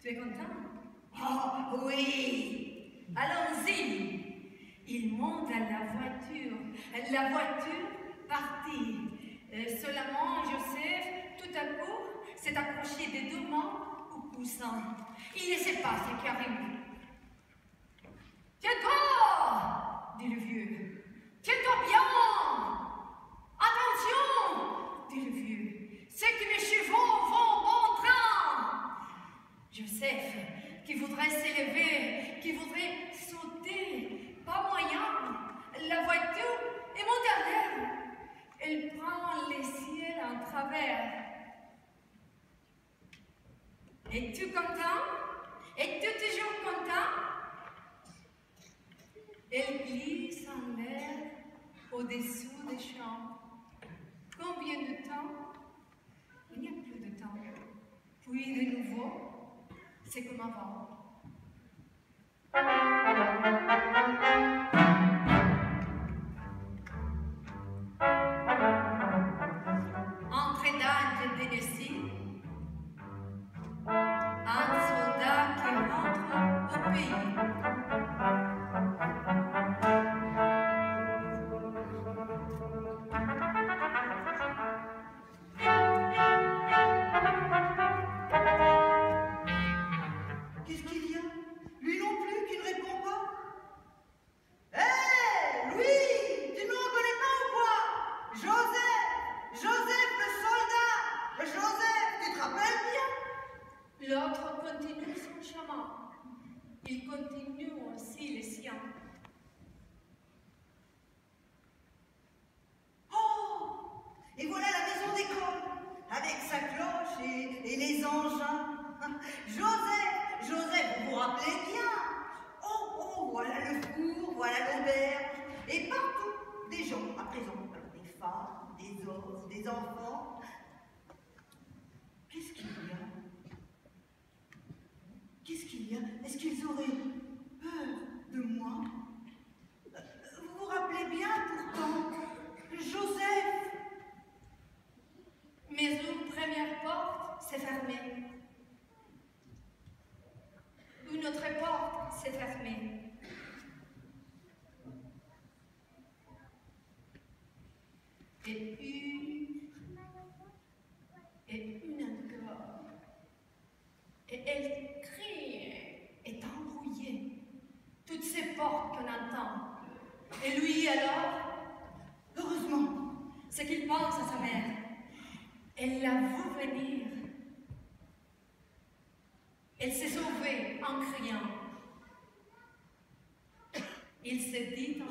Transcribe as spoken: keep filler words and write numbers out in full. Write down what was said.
Tu es content? Oh oui! Allons-y! Il monte à la voiture. La voiture partit. Euh, seulement, Joseph, tout à coup, s'est accroché des deux mains au coussin. Il ne sait pas ce qui arrive. Tiens-toi! Dit le vieux. Tiens-toi bien! Attention! Dit le vieux. C'est que mes chevaux vont bon train! Joseph, qui voudrait s'élever, qui voudrait sauter, pas moyen. La voiture est montée à l'air. Elle prend les ciels en travers. Es-tu content? Es-tu toujours content? Elle glisse en l'air au-dessous des champs. Combien de temps? Il n'y a plus de temps. Puis de nouveau, c'est comme avant. Entre dates de Tennessee, un soldat qui rentre au pays. L'autre continue son chemin. Il continue aussi le sien. Oh! Et voilà la maison d'école, avec sa cloche et, et les engins. Joseph, Joseph, vous vous rappelez bien? Oh, oh, voilà le four, voilà l'auberge. Et partout, des gens, à présent, des femmes, des os, des enfants. Qu'est-ce qu'il y a? Qu'est-ce qu'il y a? Est-ce qu'ils auraient peur de moi? Vous vous rappelez bien pourtant, Joseph? Mais une première porte s'est fermée. Une autre porte s'est fermée. Et une, et une encore. Et elle crie, est embrouillée. Toutes ces portes qu'on entend. Et lui alors, heureusement, ce qu'il pense à sa mère. Elle l'a vu venir. Elle s'est sauvée en criant. Il s'est dit